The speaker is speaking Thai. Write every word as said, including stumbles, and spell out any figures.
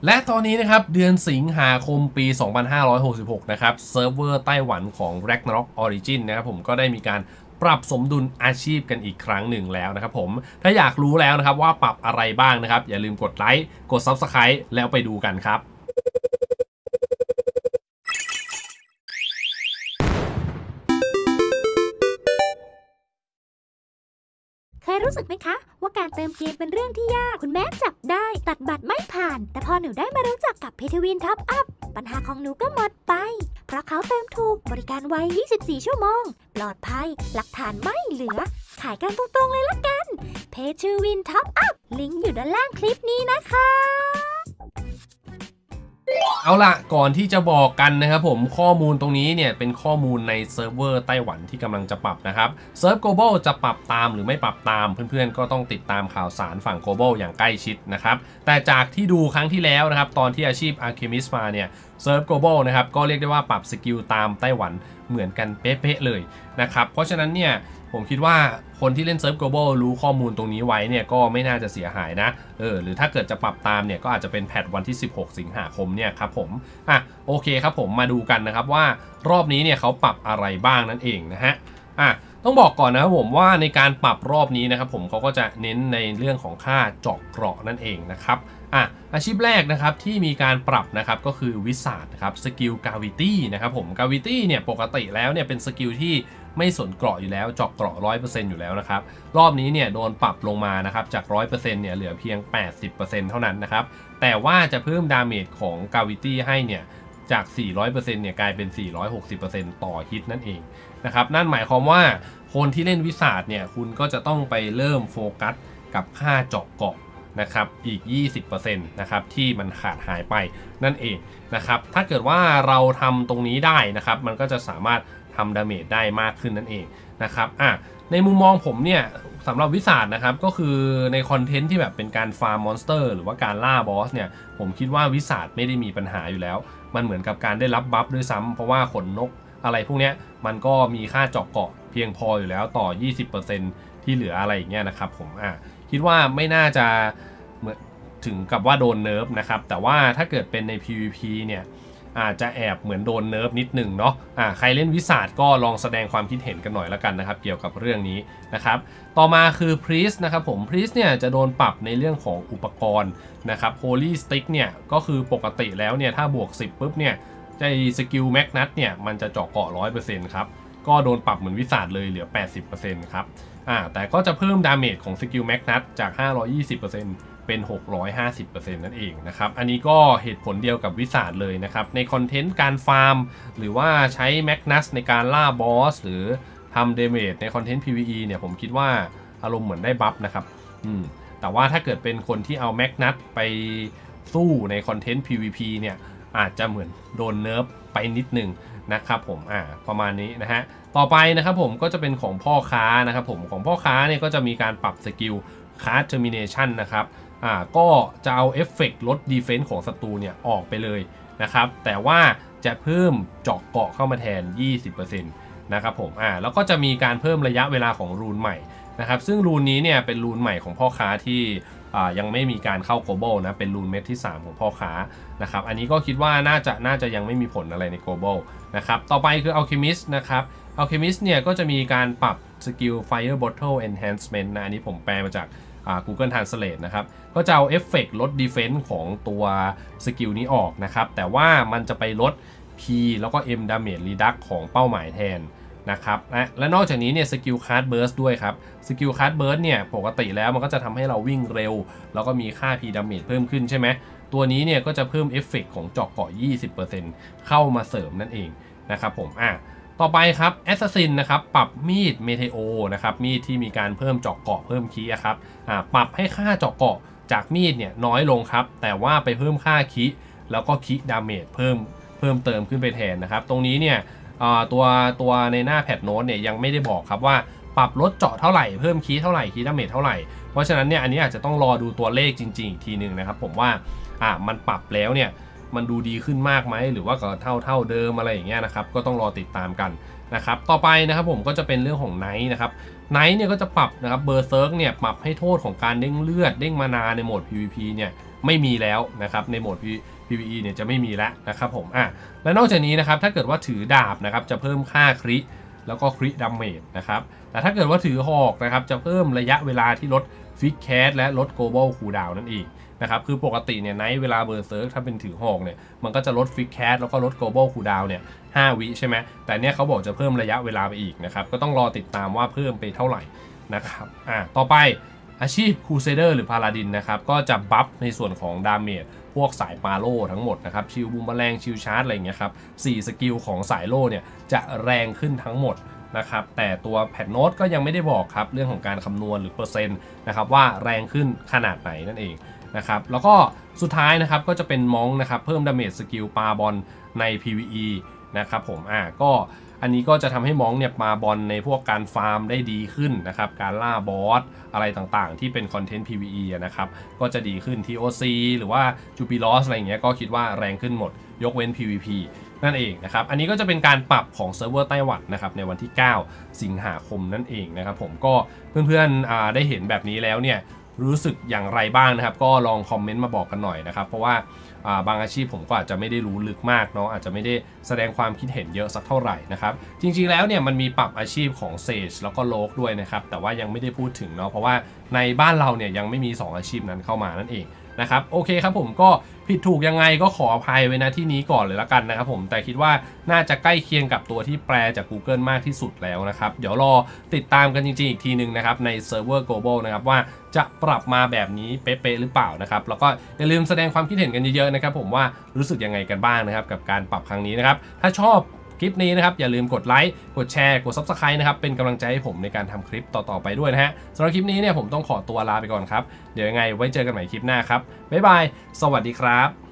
และตอนนี้นะครับเดือนสิงหาคมปี สองพันห้าร้อยหกสิบหก นะครับเซิร์ฟเวอร์ไต้หวันของ Ragnarok Origin นะครับผมก็ได้มีการปรับสมดุลอาชีพกันอีกครั้งหนึ่งแล้วนะครับผมถ้าอยากรู้แล้วนะครับว่าปรับอะไรบ้างนะครับอย่าลืมกดไลค์กด ซับสไครบ์ แล้วไปดูกันครับเคยรู้สึกไหมคะว่าการเติมเกมเป็นเรื่องที่ยากคุณแม่จับได้ตัดบัตรไม่ผ่านแต่พอหนูได้มารู้จักกับเพทวินท็อปอัพปัญหาของหนูก็หมดไปเพราะเขาเติมถูกบริการไวยี่สิบสี่ชั่วโมงปลอดภัยหลักฐานไม่เหลือขายกันตรงๆเลยละกันเพทวินท็อปอัพลิงก์อยู่ด้านล่างคลิปนี้นะคะเอาล่ะก่อนที่จะบอกกันนะครับผมข้อมูลตรงนี้เนี่ยเป็นข้อมูลในเซิร์ฟเวอร์ไต้หวันที่กำลังจะปรับนะครับเซิร์ฟ Global จะปรับตามหรือไม่ปรับตามเพื่อนๆก็ต้องติดตามข่าวสารฝั่ง Global อย่างใกล้ชิดนะครับแต่จากที่ดูครั้งที่แล้วนะครับตอนที่อาชีพ Alchemist มาเนี่ยเซิร์ฟ Global นะครับก็เรียกได้ว่าปรับสกิลตามไต้หวันเหมือนกันเป๊ะๆเลยนะครับเพราะฉะนั้นเนี่ยผมคิดว่าคนที่เล่นเซิร์ฟ Global รู้ข้อมูลตรงนี้ไว้เนี่ยก็ไม่น่าจะเสียหายนะเออหรือถ้าเกิดจะปรับตามเนี่ยก็อาจจะเป็นแพทวันที่สิบหกสิงหาคมเนี่ยครับผมอ่ะโอเคครับผมมาดูกันนะครับว่ารอบนี้เนี่ยเขาปรับอะไรบ้างนั่นเองนะฮะอ่ะต้องบอกก่อนนะครับผมว่าในการปรับรอบนี้นะครับผมเขาก็จะเน้นในเรื่องของค่าเจาะเกราะนั่นเองนะครับอ่ะอาชีพแรกนะครับที่มีการปรับนะครับก็คือวิสาดนะครับสกิลกาวิตี้นะครับผมกาวิตี้เนี่ยปกติแล้วเนี่ยเป็นสกิลที่ไม่สนเกราะอยู่แล้วเจาะเกราะ ร้อยเปอร์เซ็นต์ อยู่แล้วนะครับรอบนี้เนี่ยโดนปรับลงมานะครับจาก ร้อยเปอร์เซ็นต์ เนี่ยเหลือเพียง แปดสิบเปอร์เซ็นต์ เท่านั้นนะครับแต่ว่าจะเพิ่มดาเมจของกาวิตี้ให้เนี่ยจาก สี่ร้อยเปอร์เซ็นต์ เนี่ยกลายเป็น สี่ร้อยหกสิบเปอร์เซ็นต์ ต่อฮิตนั่นเองนะครับนั่นหมายความว่าคนที่เล่นวิสาดเนี่ยคุณก็จะต้องไปเริ่มโฟกัสกับค่าเจาะเกราะนะครับอีก ยี่สิบเปอร์เซ็นต์ นะครับที่มันขาดหายไปนั่นเองนะครับถ้าเกิดว่าเราทำตรงนี้ได้นะครับมันก็จะสามารถทำดาเมจได้มากขึ้นนั่นเองนะครับอ่ะในมุมมองผมเนี่ยสำหรับวิสาดนะครับก็คือในคอนเทนต์ที่แบบเป็นการฟาร์มมอนสเตอร์หรือว่าการล่าบอสเนี่ยผมคิดว่าวิสาดไม่ได้มีปัญหาอยู่แล้วมันเหมือนกับการได้รับบัฟด้วยซ้ำเพราะว่าขนนกอะไรพวกนี้มันก็มีค่าเจาะเกาะเพียงพออยู่แล้วต่อ ยี่สิบเปอร์เซ็นต์ ที่เหลืออะไรอย่างเงี้ยนะครับผมอ่ะคิดว่าไม่น่าจะเหมือนถึงกับว่าโดนเนิร์ฟนะครับแต่ว่าถ้าเกิดเป็นใน พี วี พี เนี่ยอาจจะแอบเหมือนโดนเนิร์ฟนิดหนึ่งเนาะอ่าใครเล่นวิสาดก็ลองแสดงความคิดเห็นกันหน่อยละกันนะครับเกี่ยวกับเรื่องนี้นะครับต่อมาคือ Priest นะครับผม Priest เนี่ยจะโดนปรับในเรื่องของอุปกรณ์นะครับ Holy Stick เนี่ยก็คือปกติแล้วเนี่ยถ้าบวกสิบปุ๊บเนี่ยใจสกิลแมกนัทเนี่ยมันจะเจาะเกาะ ร้อยเปอร์เซ็นต์ ครับก็โดนปรับเหมือนวิสาดเลยเหลือ แปดสิบเปอร์เซ็นต์ ครับอ่าแต่ก็จะเพิ่มดาเมจของสกิลแมกนัทจาก ห้าร้อยยี่สิบเปอร์เซ็นต์ เป็น หกร้อยห้าสิบเปอร์เซ็นต์ นั่นเองนะครับอันนี้ก็เหตุผลเดียวกับวิสาดเลยนะครับในคอนเทนต์การฟาร์มหรือว่าใช้แมกนัสในการล่าบอสหรือทำเดเมจในคอนเทนต์ พี วี อี เนี่ยผมคิดว่าอารมณ์เหมือนได้บัฟนะครับอืมแต่ว่าถ้าเกิดเป็นคนที่เอาแมกนัสไปสู้ในคอนเทนต์ พี วี พี เนี่ยอาจจะเหมือนโดนเนิร์ฟไปนิดนึงนะครับผมอ่าประมาณนี้นะฮะต่อไปนะครับผมก็จะเป็นของพ่อค้านะครับผมของพ่อค้าเนี่ยก็จะมีการปรับสกิลคาร์ดเทอร์มิเนชันนะครับอ่าก็จะเอาเอฟเฟกต์ลดดีเฟนส์ของศัตรูเนี่ยออกไปเลยนะครับแต่ว่าจะเพิ่มเจาะเกาะเข้ามาแทน ยี่สิบเปอร์เซ็นต์ นะครับผมอ่าแล้วก็จะมีการเพิ่มระยะเวลาของรูนใหม่นะครับซึ่งรูนนี้เนี่ยเป็นรูนใหม่ของพ่อค้าที่อ่ายังไม่มีการเข้า global นะเป็นรูนเม็ดที่สามของพ่อค้านะครับอันนี้ก็คิดว่าน่าจะน่าจะยังไม่มีผลอะไรใน global นะครับต่อไปคือ alchemist นะครับ alchemist เนี่ยก็จะมีการปรับสกิล fire bottle enhancement นะอันนี้ผมแปลมาจากGoogle Translate นะครับก็จะเอาเอฟเฟกต์ลด Defense ของตัวสกิลนี้ออกนะครับแต่ว่ามันจะไปลด P แล้วก็ M Damage Reduct ของเป้าหมายแทนนะครับและและนอกจากนี้เนี่ยสกิล Card Burst ด้วยครับสกิล Card Burst เนี่ยปกติแล้วมันก็จะทำให้เราวิ่งเร็วแล้วก็มีค่า P Damage เพิ่มขึ้นใช่ไหมตัวนี้เนี่ยก็จะเพิ่มเอฟเฟกต์ของเจาะเกาะ ยี่สิบเปอร์เซ็นต์ เข้ามาเสริมนั่นเองนะครับผมอ่ะต่อไปครับ Assassin นะครับปรับมีด Meteo นะครับมีดที่มีการเพิ่มเจาะเกาะเพิ่มคีย์ครับปรับให้ค่าเจาะเกาะจากมีดเนี่ยน้อยลงครับแต่ว่าไปเพิ่มค่าคีย์แล้วก็คีย์ดาเมจเพิ่มเพิ่มเติมขึ้นไปแทนนะครับตรงนี้เนี่ยตัวตัวในหน้าแพทโน้ตเนี่ยยังไม่ได้บอกครับว่าปรับลดเจาะเท่าไหร่เพิ่มคีย์เท่าไหร่คีย์ดาเมจเท่าไหร่เพราะฉะนั้นเนี่ยอันนี้อาจจะต้องรอดูตัวเลขจริงๆอีกทีหนึ่งนะครับผมว่าอ่ามันปรับแล้วเนี่ยมันดูดีขึ้นมากไหมหรือว่าก็เท่าเท่าเดิมอะไรอย่างเงี้ยนะครับก็ต้องรอติดตามกันนะครับต่อไปนะครับผมก็จะเป็นเรื่องของไนท์นะครับไนท์เนี่ยก็จะปรับนะครับเบอร์เซิร์กเนี่ยปรับให้โทษของการเด้งเลือดเด้งมานาในโหมด พี วี พี เนี่ยไม่มีแล้วนะครับในโหมด พี วี อี เนี่ยจะไม่มีแล้วนะครับผมอ่ะและนอกจากนี้นะครับถ้าเกิดว่าถือดาบนะครับจะเพิ่มค่าคริแล้วก็คริดาเมจนะครับแต่ถ้าเกิดว่าถือหอกนะครับจะเพิ่มระยะเวลาที่ลดฟิกแคสและลด global cooldown นั่นเองนะครับคือปกติเนี่ยในเวลาเบอร์เซิร์กถ้าเป็นถือหอกเนี่ยมันก็จะลดฟิกแคสแล้วก็ลด global cooldown เนี่ยห้าวิใช่ไหมแต่เนี่ยเขาบอกจะเพิ่มระยะเวลาไปอีกนะครับก็ต้องรอติดตามว่าเพิ่มไปเท่าไหร่นะครับอ่ะต่อไปอาชีพ Crusader หรือ Paladin นะครับก็จะบัฟในส่วนของดาเมจพวกสายปาโล่ทั้งหมดนะครับชิลบูมแมลงชิลชาร์จอะไรเงี้ยครับสี่สกิลของสายโล่เนี่ยจะแรงขึ้นทั้งหมดนะครับแต่ตัวแพทโน้ตก็ยังไม่ได้บอกครับเรื่องของการคำนวณหรือเปอร์เซ็นต์นะครับว่าแรงขึ้นขนาดไหนนั่นเองนะครับแล้วก็สุดท้ายนะครับก็จะเป็นมองนะครับเพิ่มดาเมจสกิลปาบอลใน พี วี อี นะครับผมอ่าก็อันนี้ก็จะทำให้มองเนี่ยมาบอลในพวกการฟาร์มได้ดีขึ้นนะครับการล่าบอสอะไรต่างๆที่เป็นคอนเทนต์ พี วี อี นะครับก็จะดีขึ้น ที โอ ซี หรือว่า Jubilos อะไรอย่างเงี้ยก็คิดว่าแรงขึ้นหมดยกเว้น พี วี พี นั่นเองนะครับอันนี้ก็จะเป็นการปรับของเซิร์ฟเวอร์ไต้หวันนะครับในวันที่เก้าสิงหาคมนั่นเองนะครับผมก็เพื่อนๆได้เห็นแบบนี้แล้วเนี่ยรู้สึกอย่างไรบ้างนะครับก็ลองคอมเมนต์มาบอกกันหน่อยนะครับเพราะว่าบางอาชีพผมก็อาจจะไม่ได้รู้ลึกมากเนาะอาจจะไม่ได้แสดงความคิดเห็นเยอะสักเท่าไหร่นะครับจริงๆแล้วเนี่ยมันมีปรับอาชีพของเซจแล้วก็โลกด้วยนะครับแต่ว่ายังไม่ได้พูดถึงเนาะเพราะว่าในบ้านเราเนี่ยยังไม่มีสองอาชีพนั้นเข้ามานั่นเองนะครับโอเคครับผมก็ผิดถูกยังไงก็ขออภัยไว้นะที่นี้ก่อนเลยละกันนะครับผมแต่คิดว่าน่าจะใกล้เคียงกับตัวที่แปลจาก Google มากที่สุดแล้วนะครับเดี๋ยวรอติดตามกันจริงๆอีกทีหนึ่งนะครับในเซิร์ฟเวอร์ global นะครับว่าจะปรับมาแบบนี้เป๊ะๆหรือเปล่านะครับแล้วก็อย่าลืมแสดงความคิดเห็นกันเยอะๆนะครับผมว่ารู้สึกยังไงกันบ้างนะครับกับการปรับครั้งนี้นะครับถ้าชอบคลิปนี้นะครับอย่าลืมกดไลค์กดแชร์กด ซับสไครบ์ นะครับเป็นกำลังใจให้ผมในการทำคลิปต่อๆไปด้วยนะฮะสำหรับคลิปนี้เนี่ยผมต้องขอตัวลาไปก่อนครับเดี๋ยวยังไงไว้เจอกันใหม่คลิปหน้าครับบ๊ายบายสวัสดีครับ